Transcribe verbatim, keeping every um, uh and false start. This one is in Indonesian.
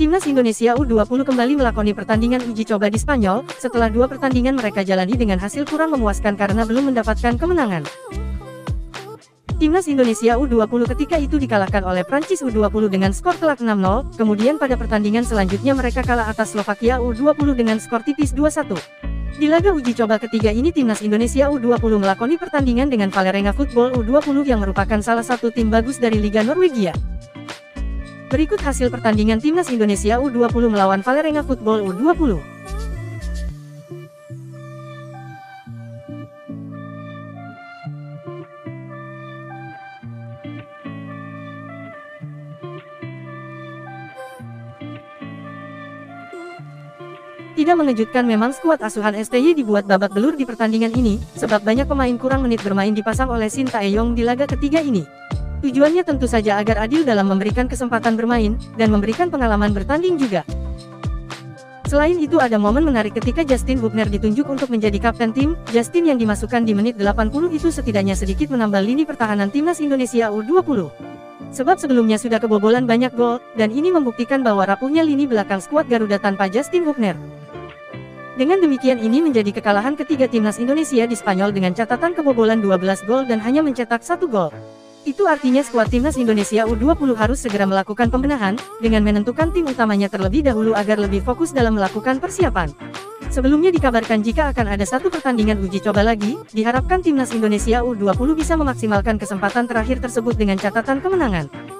Timnas Indonesia U dua puluh kembali melakoni pertandingan uji coba di Spanyol, setelah dua pertandingan mereka jalani dengan hasil kurang memuaskan karena belum mendapatkan kemenangan. Timnas Indonesia U dua puluh ketika itu dikalahkan oleh Prancis U dua puluh dengan skor telak enam nol, kemudian pada pertandingan selanjutnya mereka kalah atas Slovakia U dua puluh dengan skor tipis dua satu. Di laga uji coba ketiga ini Timnas Indonesia U dua puluh melakoni pertandingan dengan Vålerenga Football U dua puluh yang merupakan salah satu tim bagus dari Liga Norwegia. Berikut hasil pertandingan Timnas Indonesia U dua puluh melawan Vålerenga Football U dua puluh. Tidak mengejutkan memang skuad asuhan S T Y dibuat babak belur di pertandingan ini, sebab banyak pemain kurang menit bermain dipasang oleh Shin Tae-yong di laga ketiga ini. Tujuannya tentu saja agar adil dalam memberikan kesempatan bermain, dan memberikan pengalaman bertanding juga. Selain itu ada momen menarik ketika Justin Hubner ditunjuk untuk menjadi kapten tim. Justin yang dimasukkan di menit delapan puluh itu setidaknya sedikit menambah lini pertahanan Timnas Indonesia U dua puluh. Sebab sebelumnya sudah kebobolan banyak gol, dan ini membuktikan bahwa rapuhnya lini belakang skuad Garuda tanpa Justin Hubner. Dengan demikian ini menjadi kekalahan ketiga Timnas Indonesia di Spanyol dengan catatan kebobolan dua belas gol dan hanya mencetak satu gol. Itu artinya skuad Timnas Indonesia U dua puluh harus segera melakukan pembenahan, dengan menentukan tim utamanya terlebih dahulu agar lebih fokus dalam melakukan persiapan. Sebelumnya dikabarkan jika akan ada satu pertandingan uji coba lagi, diharapkan Timnas Indonesia U dua puluh bisa memaksimalkan kesempatan terakhir tersebut dengan catatan kemenangan.